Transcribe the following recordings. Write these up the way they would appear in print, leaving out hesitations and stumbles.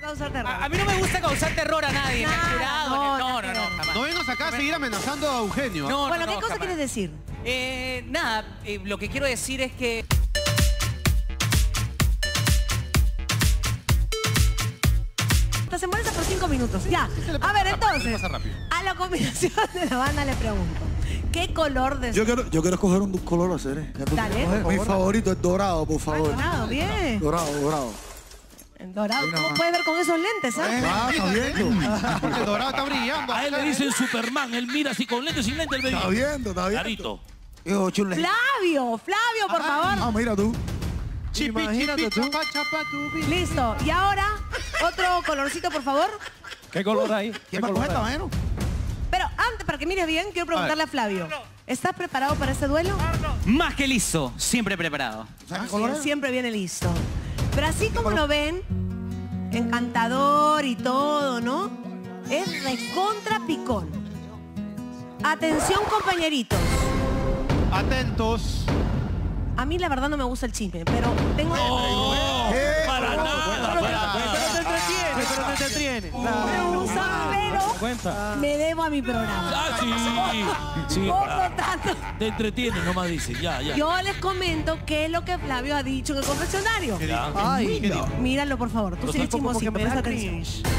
causar terror. A mí no me gusta causar terror a nadie. No, jamás. No vengas acá a seguir amenazando a Eugenio. Bueno, ¿qué cosa quieres decir? Nada, lo que quiero decir es que... Se molesta por 5 minutos. Ya. A ver, entonces, a la combinación de la banda le pregunto. ¿Qué color de... Yo quiero escoger un color a hacer. Dale. Mi favorito es dorado, por favor. Dorado, bien. Dorado. El dorado. ¿Cómo puedes ver con esos lentes, está viendo. Porque el dorado está brillando. A él le dicen Superman. Él mira así con lentes, sin lentes, el bebé. Está viendo. Clarito. Flavio, por favor. Ah, mira tú. Imagínate tú. Listo. Y ahora, otro colorcito, por favor. ¿Qué color hay? ¿Qué me cuenta, bueno? Pero antes, para que mires bien, quiero preguntarle a Flavio. ¿Estás preparado para este duelo? Más que listo, siempre preparado. Siempre viene listo. Pero así como lo ven, encantador y todo, ¿no? Es recontra picón. Atención, compañeritos. Atentos. A mí la verdad no me gusta el chisme, pero tengo... Para nada. Pero te entretiene. Me gusta, pero me debo a mi programa. Sí. Por lo tanto, Te entretiene, nomás dice. Ya. yo les comento qué es lo que Flavio ha dicho en el confesionario. Ay, Míralo, por favor. Tú sigues chismosito, presta atención.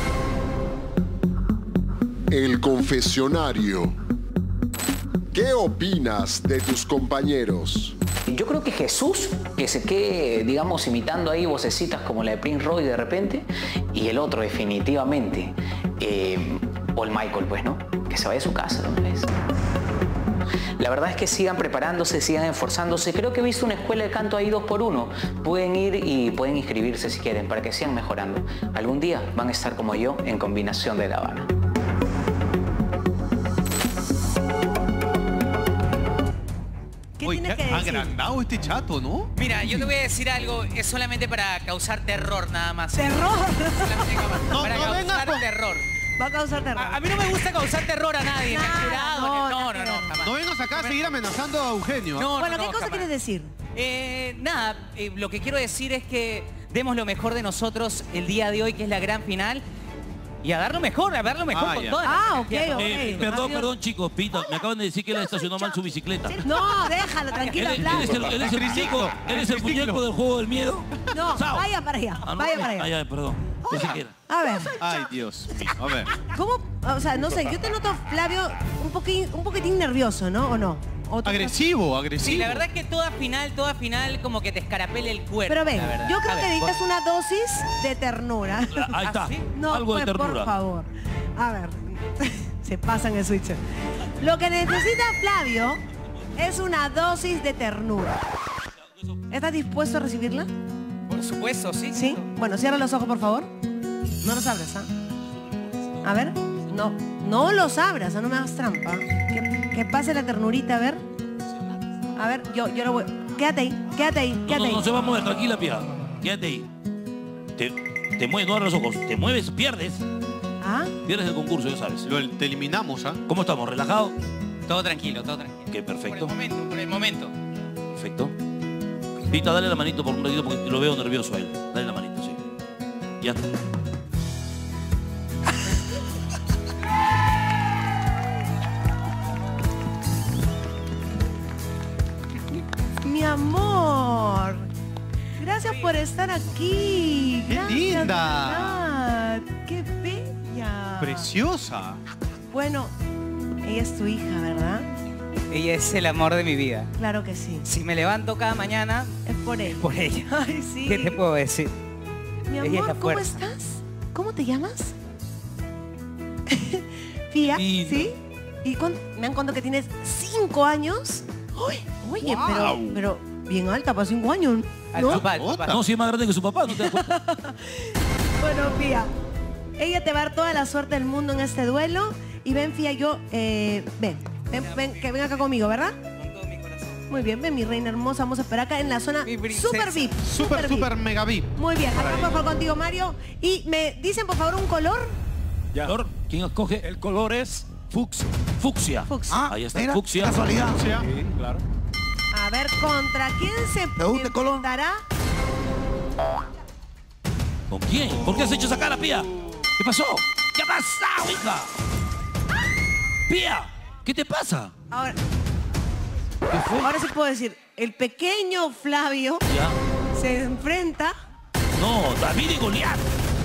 El confesionario. ¿Qué opinas de tus compañeros? Yo creo que Jesús, que se quede, digamos, imitando ahí vocecitas como la de Prince Roy de repente, y el otro definitivamente, Paul Michael, pues, ¿no? Que se vaya a su casa de una vez. La verdad es que sigan preparándose, sigan esforzándose. Creo que he visto una escuela de canto ahí 2x1. Pueden ir y pueden inscribirse si quieren, para que sigan mejorando. Algún día van a estar como yo en Combinación de La Habana. Uy, qué agrandado este chato, ¿no? Mira, yo te voy a decir algo, es solamente para causar terror nada más. ¿Terror? Para causar terror. Va a causar terror. A mí no me gusta causar terror a nadie, no, jamás. No vengas acá a seguir amenazando a Eugenio. Bueno, ¿qué cosa quieres decir? Nada, lo que quiero decir es que demos lo mejor de nosotros el día de hoy, que es la gran final. Y a dar lo mejor con todas. Ok. Perdón, chicos, Pita, me acaban de decir que él estacionó mal su bicicleta. No, déjalo, tranquilo, Flavio. Él es el muñeco del juego del miedo. No, vaya para allá, vaya para allá. Perdón. A ver. Ay, Dios mío, a ver. ¿Cómo? O sea, no sé, yo te noto, Flavio, un poquitín nervioso, ¿no? ¿O no? Agresivo. Sí, la verdad es que toda final como que te escarapela el cuerpo. Pero ven, yo creo que necesitas una dosis de ternura. Ahí está, No, algo de pues, ternura. por favor. A ver, se pasan el switch. Lo que necesita Flavio es una dosis de ternura. ¿Estás dispuesto a recibirla? Por supuesto, sí. ¿Sí? Bueno, cierra los ojos, por favor. No los abras, ¿ah? A ver. No los abras, no me hagas trampa. Que pase la ternurita, a ver. A ver, yo lo voy... Quédate ahí. No se va a mover, tranquila, Pia. Quédate ahí. Te mueves, no abras los ojos. Te mueves, pierdes. ¿Ah? Pierdes el concurso, ya sabes. Te eliminamos, ¿ah? ¿Cómo estamos? ¿Relajado? Todo tranquilo. Ok, perfecto. Por el momento. Perfecto. Pita, dale la manito por un ratito porque lo veo nervioso a él. Dale la manito, sí. Ya está. Mi amor. Gracias por estar aquí. ¡Qué Gracias, linda! de verdad. ¡Qué bella! Preciosa. Bueno, ella es tu hija, ¿verdad? Ella es el amor de mi vida. Claro que sí. Si me levanto cada mañana, es por ella. Por ella. Ay, sí. ¿Qué te puedo decir? Mi Ella es amor, la ¿cómo fuerza. estás? ¿Cómo te llamas? Fía, ¿sí? ¿Y me han contado que tienes 5 años? Oye, Wow. pero bien alta para 5 años, ¿no? No, si es más grande que su papá, no te das cuenta. Bueno, Fía, ella te va a dar toda la suerte del mundo en este duelo. Y ven, Fía, ven, que ven acá conmigo, ¿verdad? Con todo mi corazón. Muy bien, ven, mi reina hermosa, vamos a esperar acá en la zona super VIP. Super mega VIP. Muy bien, acá por favor contigo, Mario. Y me dicen, por favor, un color. ¿Color? ¿Quién escoge? El color es fucsia. Fucsia. Fucsia. Ahí está, mira, fucsia. casualidad. Sí, claro. A ver, ¿contra quién se ¿Te gusta el color? enfrentará? ¿Con quién? ¿Por qué has hecho esa cara, Pía? ¿Qué pasó? ¿Qué ha pasado, hija? Pía, ¿qué te pasa? Ahora sí puedo decir, el pequeño Flavio Ya. se enfrenta. No, David y Goliat.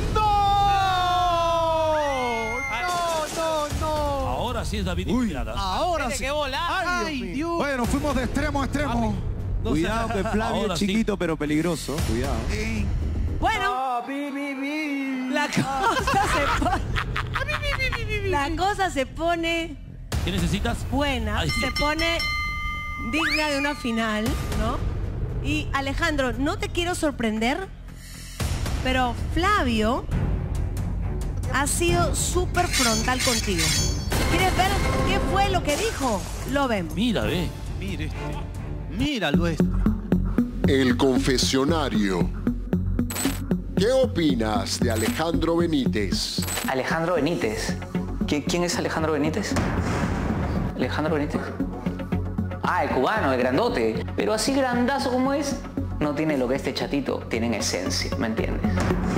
Ahora sí es David y Goliat. Ahora sí. ¡Qué bola! Ay, Dios. Bueno, fuimos de extremo a extremo. Cuidado que Flavio Ahora es sí. chiquito pero peligroso. Cuidado. Bueno, la cosa se pone. La cosa se pone ¿Qué necesitas? buena, Ay. se pone digna de una final, ¿no? Y Alejandro, no te quiero sorprender, pero Flavio ha sido súper frontal contigo. ¿Quieres ver qué fue lo que dijo? Lo vemos. Mira, ve. Mire Míralo este. El confesionario. ¿Qué opinas de Alejandro Benítez? Alejandro Benítez. ¿Quién es Alejandro Benítez? Alejandro Benítez. Ah, el cubano, el grandote. Pero así grandazo como es, no tiene lo que este chatito tiene en esencia, ¿me entiendes?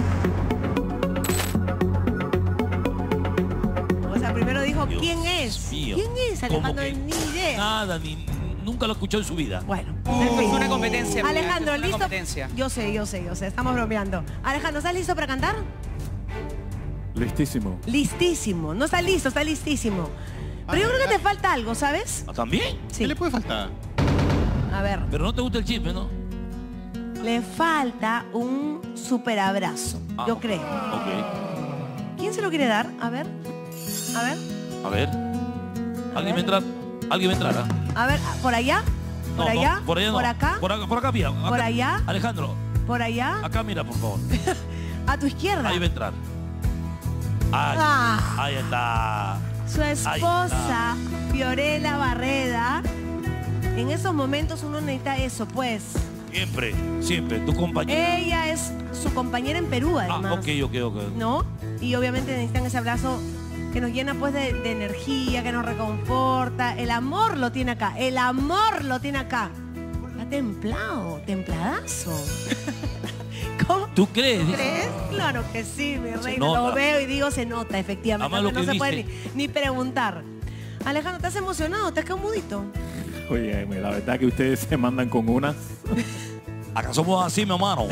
O sea, primero dijo, Dios ¿quién es? mío. ¿Quién es ¿Cómo Alejandro? que? Ni idea. Nada, nunca lo escuchó en su vida. Bueno, Es una competencia. amiga, Alejandro, es una ¿listo? competencia. Yo sé, estamos bromeando. Alejandro, ¿estás listo para cantar? Listísimo. Listísimo. No está listo, está listísimo. Pero yo creo que te falta algo, ¿sabes? ¿Ah, ¿También? Sí. ¿Qué le puede faltar? A ver, Pero no te gusta el chisme, ¿no? le falta un super abrazo, Ah, yo creo. Ok. ¿Quién se lo quiere dar? A ver. A ver. A ver. ¿Alguien va a entrar? ¿Alguien va a entrar? A ver, ¿por allá? ¿Por No, allá? no, por allá no. ¿Por acá? Por acá, mira. Acá. ¿Por allá? Alejandro, ¿Por allá? acá mira, por favor. A tu izquierda. Ahí va a entrar. Ahí, Ah. ahí está. Su esposa, Fiorella Barreda. En esos momentos uno necesita eso, pues. Siempre, siempre. Tu compañera. Ella es su compañera en Perú, además. Ok. ¿No? Y obviamente necesitan ese abrazo que nos llena pues de energía, que nos reconforta. El amor lo tiene acá, el amor lo tiene acá. Está templado, templadazo. ¿Cómo? ¿Tú crees? ¿Crees? Claro que sí, mi reina. nota. Lo veo y digo, se nota, efectivamente. Además, lo No que se puede dice- ni preguntar. Alejandro, ¿estás emocionado? ¿Te has quedado mudito? Oye, la verdad que ustedes se mandan con unas. Acá somos así, mi hermano.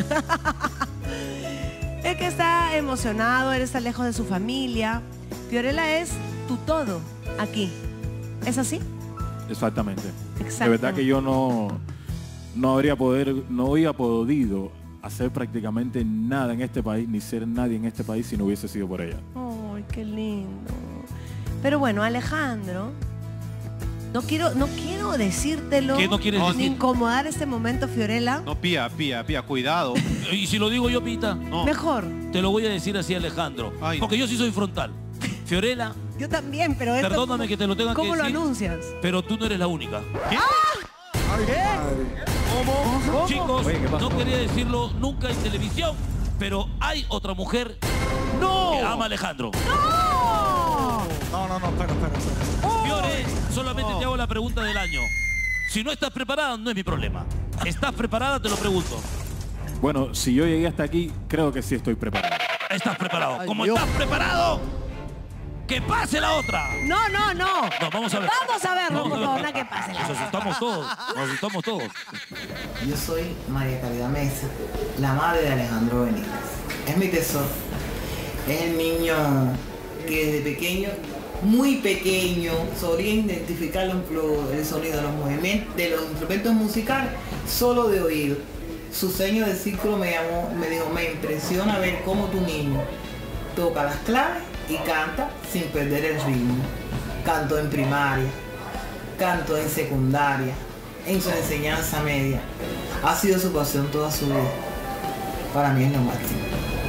Es que está emocionado, él está lejos de su familia. Fiorella es tu todo aquí. ¿Es así? Exactamente. Exacto. De verdad que yo no habría podido hacer prácticamente nada en este país, ni ser nadie en este país si no hubiese sido por ella. Ay, qué lindo. Pero bueno, Alejandro, no quiero decírtelo. ¿Qué no quieres ni decir? incomodar este momento, Fiorella. No, Pía, cuidado. Y si lo digo yo, Pita, No. Mejor. te lo voy a decir así, Alejandro. Ay, Porque yo sí soy frontal. Fiorella, Yo también, pero esto, perdóname que te lo tenga que ¿cómo lo decir, anuncias? pero tú no eres la única. Ay, madre. Chicos, Oye, ¿qué pasó? no quería decirlo nunca en televisión, pero hay otra mujer que ama a Alejandro. No, espera. Fiore, solamente te hago la pregunta del año. Si no estás preparada, no es mi problema. ¿Estás preparada? Te lo pregunto. Bueno, si yo llegué hasta aquí, creo que sí estoy preparado. ¿Estás preparado? Ay, Como Dios. estás preparado, que pase la otra. No. No, vamos a ver. Vamos a verlo, Vamos por a ver. favor, nada que pase. Nos asustamos todos. Nos asustamos todos. Yo soy María Caridad Mesa, la madre de Alejandro Benítez. Es mi tesoro. Es el niño que desde pequeño, muy pequeño, solía identificar el sonido de los movimientos, de los instrumentos musicales, solo de oído. Su seño de círculo me dijo, me impresiona ver cómo tu niño toca las claves y canta sin perder el ritmo. Canto en primaria, canto en secundaria, en su enseñanza media. Ha sido su pasión toda su vida. Para mí es lo máximo.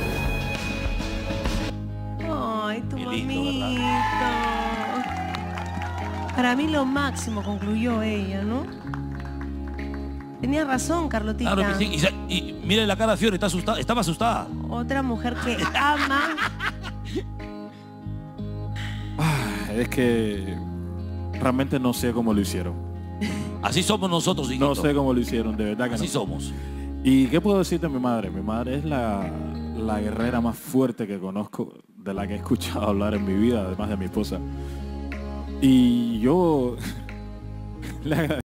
Ay, tu Qué lindo, mamito. Para mí lo máximo, concluyó ella, ¿no? Tenía razón, Carlotita. Claro que sí. Y mire la cara de Fiore, está asustada. Estaba asustada. Otra mujer que ama. Es que realmente no sé cómo lo hicieron. Así somos nosotros, hijito. No sé cómo lo hicieron, de verdad que Así no. somos. ¿Y qué puedo decir de mi madre? Mi madre es la la guerrera más fuerte que conozco, de la que he escuchado hablar en mi vida, además de mi esposa. Y yo le